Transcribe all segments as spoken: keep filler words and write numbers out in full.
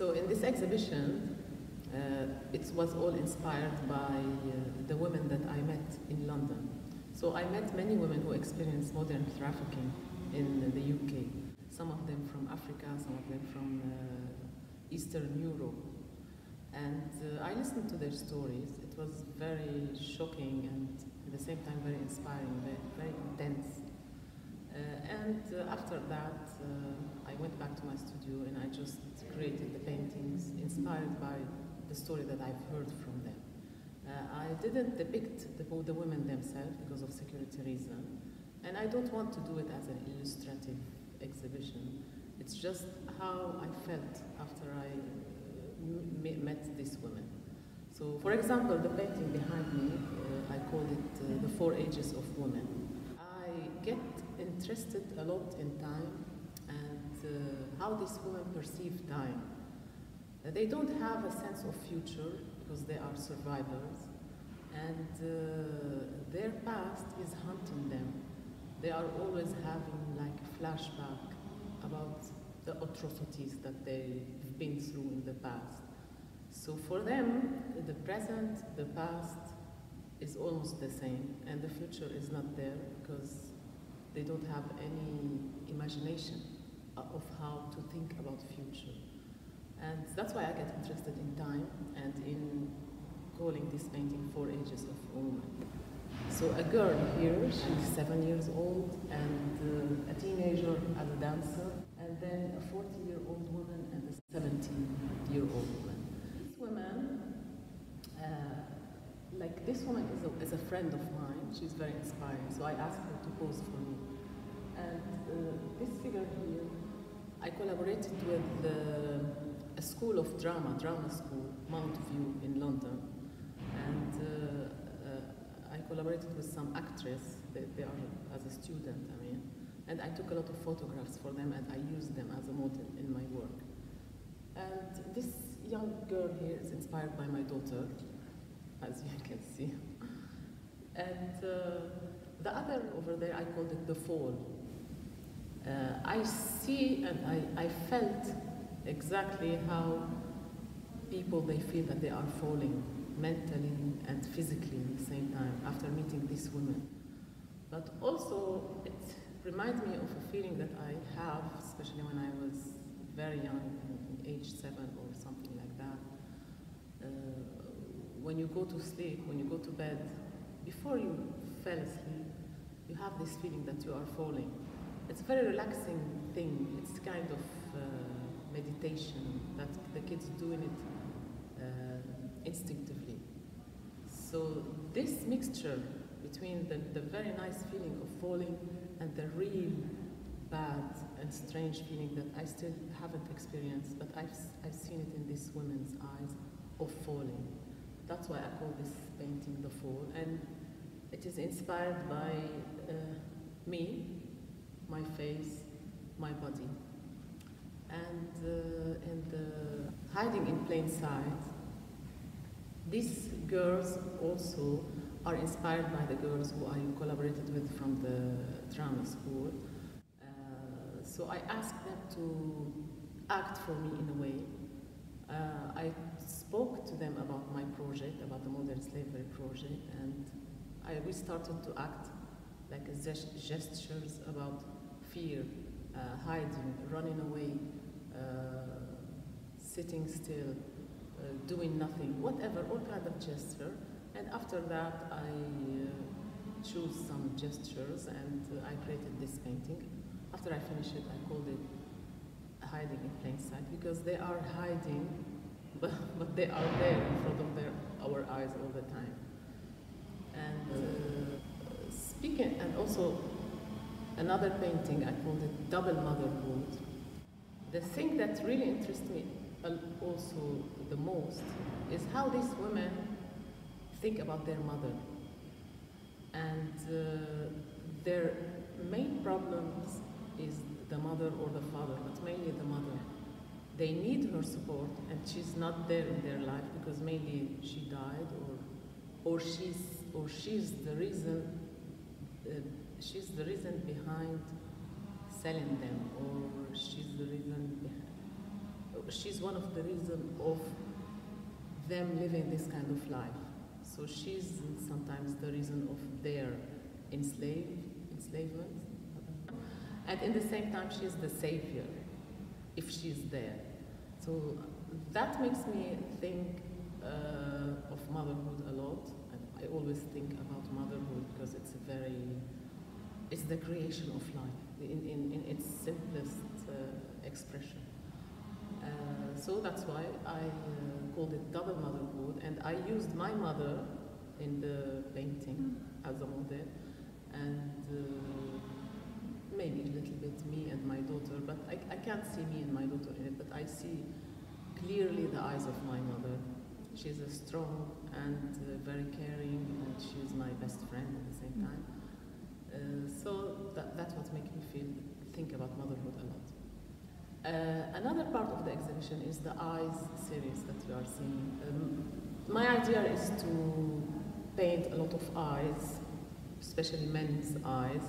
So in this exhibition, uh, it was all inspired by uh, the women that I met in London. So I met many women who experienced modern trafficking in the U K. Some of them from Africa, some of them from uh, Eastern Europe. And uh, I listened to their stories. It was very shocking and at the same time very inspiring, very, very intense. Uh, and uh, after that, uh, I went back to my studio and I just created the paintings inspired by the story that I've heard from them. Uh, I didn't depict the, the women themselves because of security reasons, and I don't want to do it as an illustrative exhibition. It's just how I felt after I uh, met these women. So, for example, the painting behind me, uh, I called it uh, The Four Ages of Women. I get interested a lot in time and uh, how these women perceive time. Uh, they don't have a sense of future because they are survivors, and uh, their past is haunting them. They are always having like a flashback about the atrocities that they've been through in the past. So for them, the present, the past is almost the same, and the future is not there because they don't have any imagination of how to think about future. And that's why I get interested in time and in calling this painting Four Ages of Woman. So a girl here, she's seven years old, and uh, a teenager as a dancer, and then a forty-year-old woman and a seventeen-year-old woman. This woman, uh, like this woman is a, is a friend of mine. She's very inspiring, so I asked her to pose for me. And uh, this figure here, I collaborated with uh, a school of drama, drama school, Mount View in London, and uh, uh, I collaborated with some actresses. They, they are as a student, I mean, and I took a lot of photographs for them, and I used them as a model in my work. And this young girl here is inspired by my daughter, as you can see. And uh, the other over there, I called it The Fall. Uh, I see and I, I felt exactly how people, they feel that they are falling mentally and physically at the same time after meeting these women. But also it reminds me of a feeling that I have, especially when I was very young, age seven or something like that. Uh, when you go to sleep, when you go to bed, before you fell asleep, you have this feeling that you are falling. It's a very relaxing thing. It's kind of uh, meditation that the kids do in it uh, instinctively. So this mixture between the, the very nice feeling of falling and the real bad and strange feeling that I still haven't experienced, but I've, I've seen it in these women's eyes of falling. That's why I call this painting The Fall, and it is inspired by uh, me, my face, my body. And uh, in the Hiding in Plain Sight, these girls also are inspired by the girls who I collaborated with from the drama school. Uh, so I asked them to act for me in a way. Uh, I spoke to them about my project, about the modern slavery project, and I, we started to act like a gestures about fear, uh, hiding, running away, uh, sitting still, uh, doing nothing, whatever, all kind of gesture. And after that, I uh, choose some gestures, and uh, I created this painting. After I finished it, I called it Hiding in Plain Sight, because they are hiding, but, but they are there in front of their, our eyes all the time. And uh, speaking, and also another painting, I called it Double Motherhood. The thing that really interests me also the most is how these women think about their mother. And uh, their main problems is the mother or the father, but mainly the mother. They need her support, and she's not there in their life because maybe she died, or, or she's, or she's the reason. Uh, she's the reason behind selling them, or she's the reason behind she's one of the reasons of them living this kind of life. So she's sometimes the reason of their enslave, enslavement. And in the same time, she's the savior, if she's there. So that makes me think uh, of motherhood a lot. And I always think about motherhood because it's a very, it's the creation of life in, in, in its simplest uh, expression. Uh, so that's why I uh, called it double motherhood, and I used my mother in the painting as a model, and uh, maybe a little bit me and my daughter, but I, I can't see me and my daughter in it, but I see clearly the eyes of my mother. She's a strong and uh, very caring, and she's my best friend at the same time. Uh, so that, that's what makes me feel, think about motherhood a lot. Uh, another part of the exhibition is the eyes series that you are seeing. Um, my idea is to paint a lot of eyes, especially men's eyes.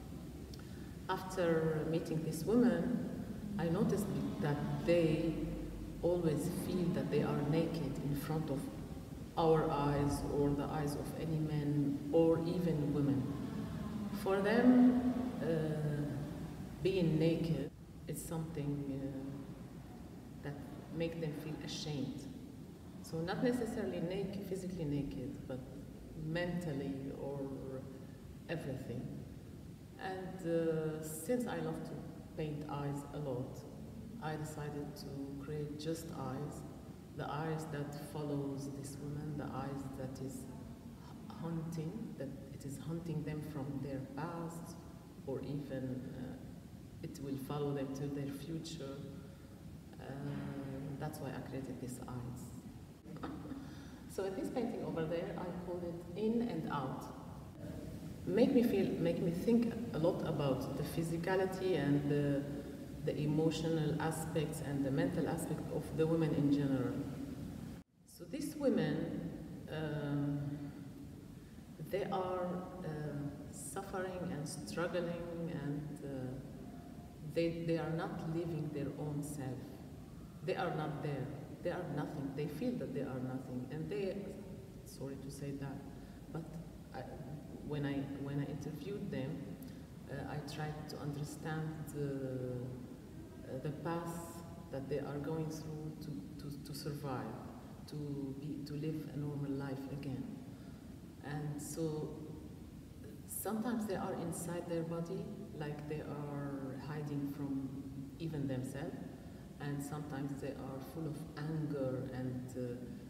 After meeting these women, I noticed that they always feel that they are naked in front of our eyes or the eyes of any men or even women. For them, uh, being naked is something uh, that makes them feel ashamed. So not necessarily naked, physically naked, but mentally or everything. And uh, since I love to paint eyes a lot, I decided to create just eyes, the eyes that follows this woman, the eyes that is hunting, that it is hunting them from their past, or even uh, it will follow them to their future. Uh, that's why I created these eyes. So in this painting over there, I called it In and Out. Make me feel, make me think a lot about the physicality and the, the emotional aspects and the mental aspect of the women in general. So these women, um, they are uh, suffering and struggling, and uh, they, they are not living their own self. They are not there. They are nothing. They feel that they are nothing, and they, sorry to say that, but I, when I when I interviewed them, uh, I tried to understand the, uh, the path that they are going through to, to, to survive, to be to live a normal life again. And so sometimes they are inside their body, like they are hiding from even themselves, and sometimes they are full of anger and uh,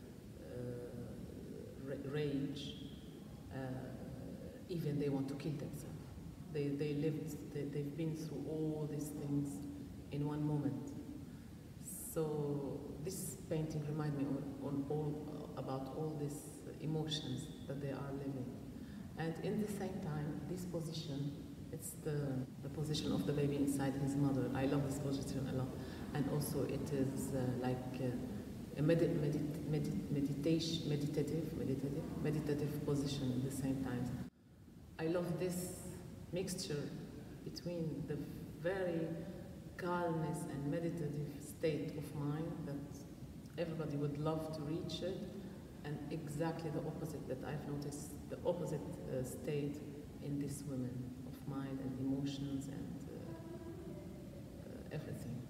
uh, rage. Uh, even they want to kill themselves. They, they lived, they, they've been through all these things in one moment. So this painting reminds me on, on all, uh, about all these emotions that they are living. And in the same time, this position, it's the, the position of the baby inside his mother. I love this position a lot. And also it is uh, like uh, a medi medi medi meditation, meditative, meditative, meditative position at the same time. I love this mixture between the very calmness and meditative state of mind that everybody would love to reach it, and exactly the opposite that I've noticed, the opposite uh, state in this women of mind and emotions and uh, uh, everything.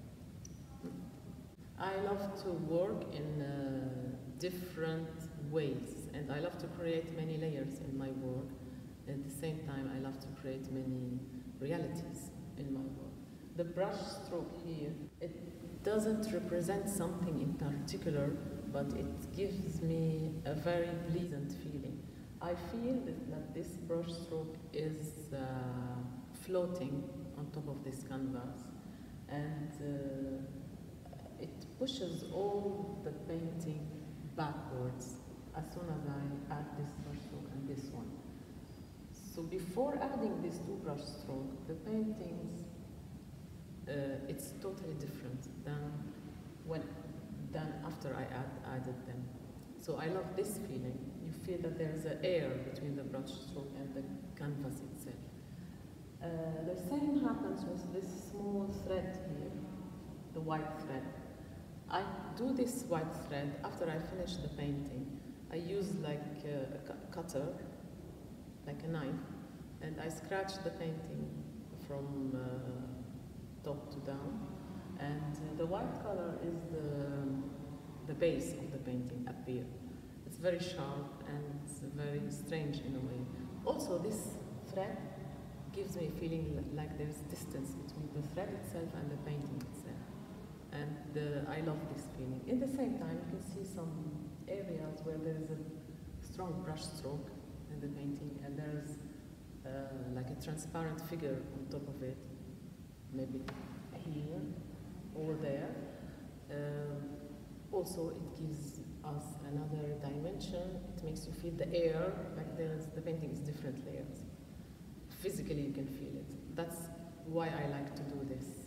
I love to work in uh, different ways, and I love to create many layers in my work. At the same time, I love to create many realities in my work. The brush stroke here, it doesn't represent something in particular, but it gives me a very pleasant feeling. I feel that, that this brush stroke is uh, floating on top of this canvas, and uh, it pushes all the painting backwards as soon as I add this brush stroke and this one. So before adding these two brush strokes, the paintings, uh, it's totally different than when than after I add, added them. So I love this feeling. You feel that there's an air between the brush stroke and the canvas itself. Uh, the same happens with this small thread here, the white thread. I do this white thread after I finish the painting. I use like uh, a cu- cutter, like a knife, and I scratch the painting from uh, top to down. And uh, the white color is the, the base of the painting up here. It's very sharp and it's very strange in a way. Also, this thread gives me a feeling like there's distance between the thread itself and the painting itself. And uh, I love this feeling. In the same time, you can see some areas where there is a strong brush stroke in the painting, and there's uh, like a transparent figure on top of it, maybe here or there. Uh, also, it gives us another dimension. It makes you feel the air, like there's, the painting is different layers. Physically, you can feel it. That's why I like to do this.